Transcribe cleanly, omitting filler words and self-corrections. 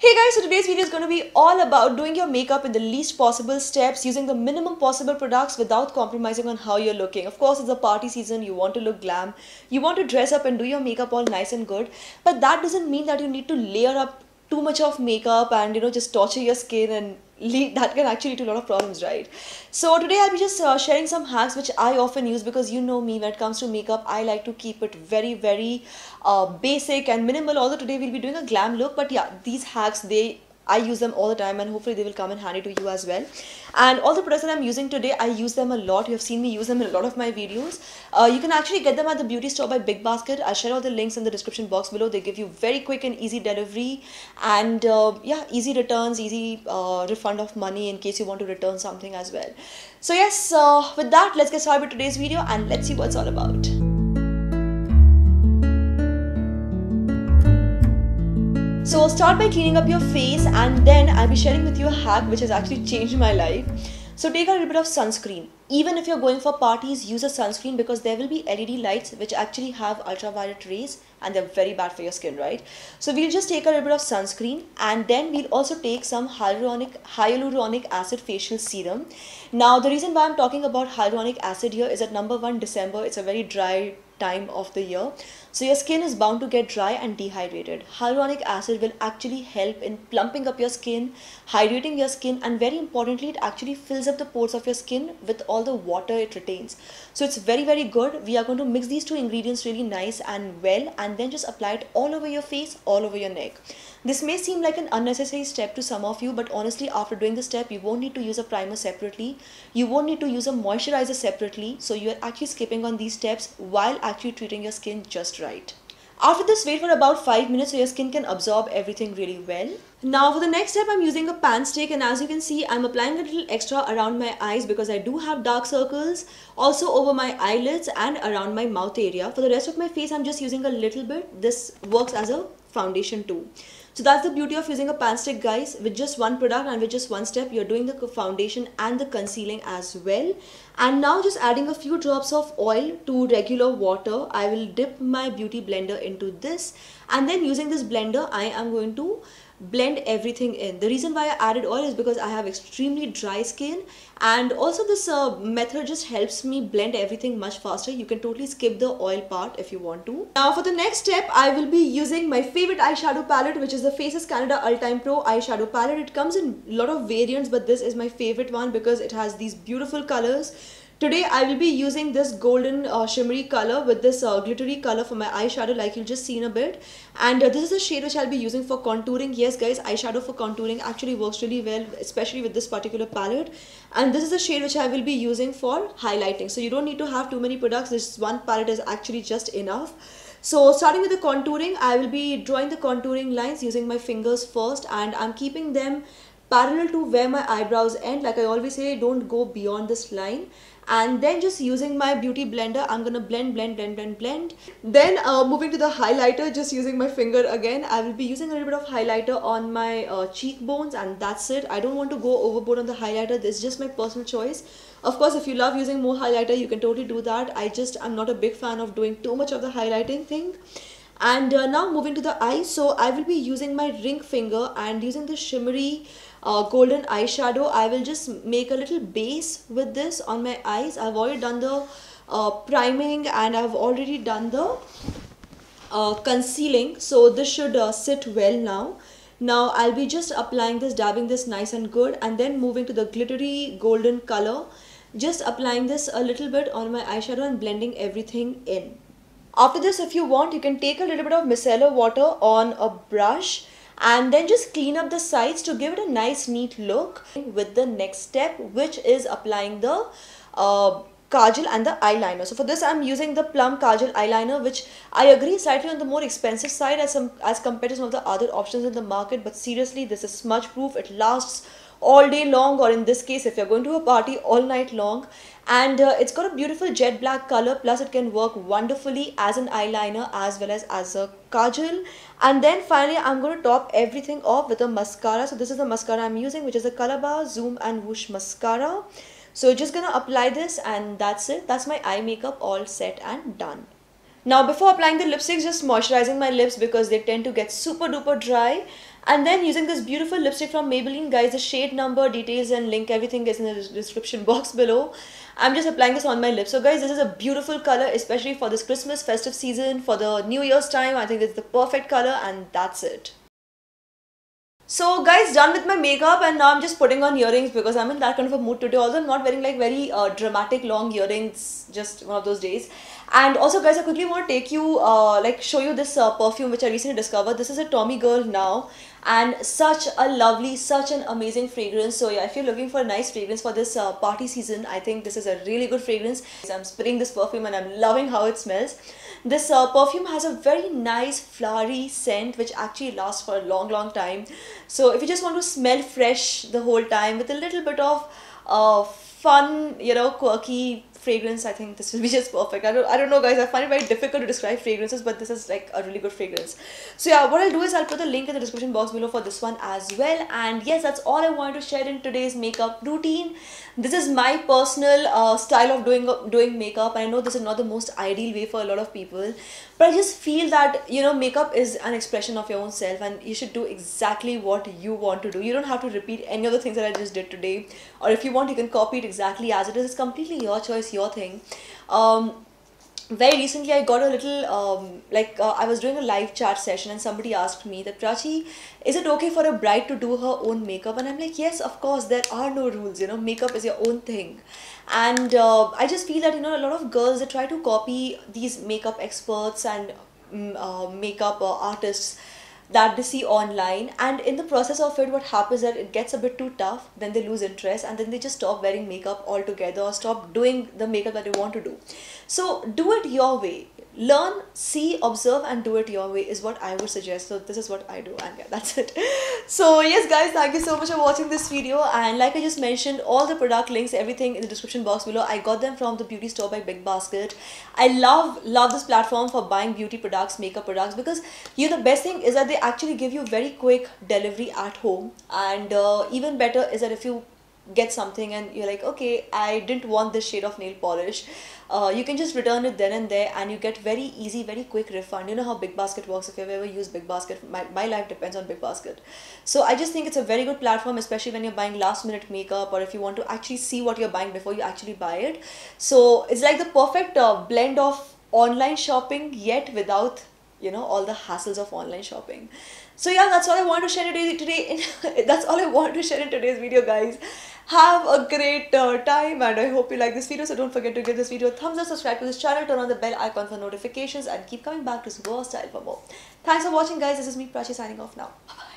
Hey guys, so today's video is going to be all about doing your makeup in the least possible steps, using the minimum possible products without compromising on how you're looking. Of course, it's a party season, you want to look glam, you want to dress up and do your makeup all nice and good, but that doesn't mean that you need to layer up too much of makeup and just torture your skin and that can actually lead to a lot of problems, right? So today I'll be just sharing some hacks which I often use, because you know me, when it comes to makeup I like to keep it very basic and minimal. Although today we'll be doing a glam look, but yeah, these hacks, I use them all the time and hopefully they will come in handy to you as well. And all the products that I'm using today, I use them a lot. You have seen me use them in a lot of my videos. You can actually get them at the beauty store by Big Basket. I'll share all the links in the description box below. They give you very quick and easy delivery, and yeah, easy returns, easy refund of money in case you want to return something as well. So yes, with that, let's get started with today's video and let's see what it's all about. So start by cleaning up your face, and then I'll be sharing with you a hack which has actually changed my life. So take a little bit of sunscreen. Even if you're going for parties, use a sunscreen, because there will be LED lights which actually have ultraviolet rays and they're very bad for your skin, right? So we'll just take a little bit of sunscreen, and then we'll also take some hyaluronic acid facial serum. Now the reason why I'm talking about hyaluronic acid here is that number one, December, it's a very dry time of the year, so your skin is bound to get dry and dehydrated. Hyaluronic acid will actually help in plumping up your skin, hydrating your skin, and very importantly, it actually fills up the pores of your skin with all the water it retains. So it's very good. We are going to mix these two ingredients really nice and well, and then just apply it all over your face, all over your neck. This may seem like an unnecessary step to some of you, but honestly, after doing this step, you won't need to use a primer separately. You won't need to use a moisturizer separately. So you are actually skipping on these steps while actually treating your skin just right. After this, wait for about 5 minutes so your skin can absorb everything really well. Now for the next step, I'm using a pan stick, and as you can see, I'm applying a little extra around my eyes because I do have dark circles, also over my eyelids and around my mouth area. For the rest of my face, I'm just using a little bit. This works as a foundation too. So that's the beauty of using a pan stick, guys. With just one product and with just one step, you're doing the foundation and the concealing as well. And now just adding a few drops of oil to regular water. I will dip my beauty blender into this, and then using this blender, I am going to blend everything in. The reason why I added oil is because I have extremely dry skin, and also this method just helps me blend everything much faster. You can totally skip the oil part if you want to. Now for the next step, I will be using my favorite eyeshadow palette, which is the Faces Canada All Time Pro eyeshadow palette. It comes in a lot of variants, but this is my favorite one because it has these beautiful colors. Today I will be using this golden shimmery color with this glittery color for my eyeshadow, like you'll just see in a bit. And this is the shade which I'll be using for contouring. Yes guys, eyeshadow for contouring actually works really well, especially with this particular palette. And this is the shade which I will be using for highlighting. So you don't need to have too many products. This one palette is actually just enough. So starting with the contouring, I will be drawing the contouring lines using my fingers first, and I'm keeping them parallel to where my eyebrows end. Like I always say, don't go beyond this line. And then just using my beauty blender, I'm gonna blend. Then moving to the highlighter, just using my finger again, I will be using a little bit of highlighter on my cheekbones, and that's it. I don't want to go overboard on the highlighter. This is just my personal choice. Of course, if you love using more highlighter, you can totally do that. I'm not a big fan of doing too much of the highlighting thing. And now moving to the eyes, so I will be using my ring finger and using the shimmery golden eyeshadow. I will just make a little base with this on my eyes. I've already done the priming, and I've already done the concealing, so this should sit well now. Now I'll be just applying this, dabbing this nice and good, and then moving to the glittery golden color, just applying this a little bit on my eyeshadow and blending everything in. After this, if you want, you can take a little bit of micellar water on a brush and then just clean up the sides to give it a nice neat look with the next step, which is applying the kajal and the eyeliner. So for this, I'm using the Plum Kajal eyeliner, which I agree slightly on the more expensive side as compared to some of the other options in the market, but seriously, this is smudge proof. It lasts all day long, or in this case, if you're going to a party, all night long. And it's got a beautiful jet black color, plus it can work wonderfully as an eyeliner as well as a kajal. And then finally, I'm going to top everything off with a mascara. So this is the mascara I'm using, which is a Colorbar Zoom and Whoosh mascara. So just gonna apply this, and that's it. That's my eye makeup all set and done. Now before applying the lipsticks, just moisturizing my lips because they tend to get super duper dry. And then using this beautiful lipstick from Maybelline, guys, the shade number, details and link, everything is in the description box below. I'm just applying this on my lips. So guys, this is a beautiful color, especially for this Christmas festive season, for the New Year's time. I think it's the perfect color, and that's it. So guys, done with my makeup, and now I'm just putting on earrings because I'm in that kind of a mood today. Although I'm not wearing like very dramatic long earrings, just one of those days. And also guys, I quickly want to take you, show you this perfume which I recently discovered. This is a Tommy Girl Now, and such a lovely, such an amazing fragrance. So yeah, if you're looking for a nice fragrance for this party season, I think this is a really good fragrance. I'm spraying this perfume and I'm loving how it smells. This perfume has a very nice flowery scent which actually lasts for a long time. So if you just want to smell fresh the whole time with a little bit of fun, you know, quirky fragrance, I think this will be just perfect. I don't know guys, I find it very difficult to describe fragrances, but this is like a really good fragrance. So yeah, what I'll do is I'll put the link in the description box below for this one as well. And yes, that's all I wanted to share in today's makeup routine. This is my personal style of doing makeup. I know this is not the most ideal way for a lot of people, but I just feel that, you know, makeup is an expression of your own self, and you should do exactly what you want to do. You don't have to repeat any of the things that I just did today, or if you want, you can copy it exactly as it is. It's completely your choice, your thing. Very recently I got a little I was doing a live chat session, and somebody asked me that, Prachi, is it okay for a bride to do her own makeup? And I'm like, yes, of course, there are no rules, you know, makeup is your own thing. And I just feel that, you know, a lot of girls, they try to copy these makeup experts and makeup artists that they see online, and in the process of it, what happens is that it gets a bit too tough, then they lose interest, and then they just stop wearing makeup altogether, or stop doing the makeup that they want to do. So do it your way. Learn, see, observe, and do it your way is what I would suggest. So this is what I do, and yeah, that's it. So yes guys, thank you so much for watching this video, and like I just mentioned, all the product links, everything in the description box below. I got them from the beauty store by Big Basket. I love this platform for buying beauty products, makeup products, because you know, the best thing is that they actually give you very quick delivery at home. And even better is that if you get something and you're like, okay, I didn't want this shade of nail polish, you can just return it then and there, and you get very easy, very quick refund. You know how Big Basket works. If you've ever used Big Basket, my life depends on Big Basket. So I just think it's a very good platform, especially when you're buying last minute makeup, or if you want to actually see what you're buying before you actually buy it. So it's like the perfect blend of online shopping, yet without, you know, all the hassles of online shopping. So yeah, that's all I want to share today. That's all I want to share in today's video, guys. Have a great time, and I hope you like this video. So don't forget to give this video a thumbs up, subscribe to this channel, turn on the bell icon for notifications, and keep coming back to Super Style for more. Thanks for watching, guys. This is me, Prachi, signing off now. Bye-bye.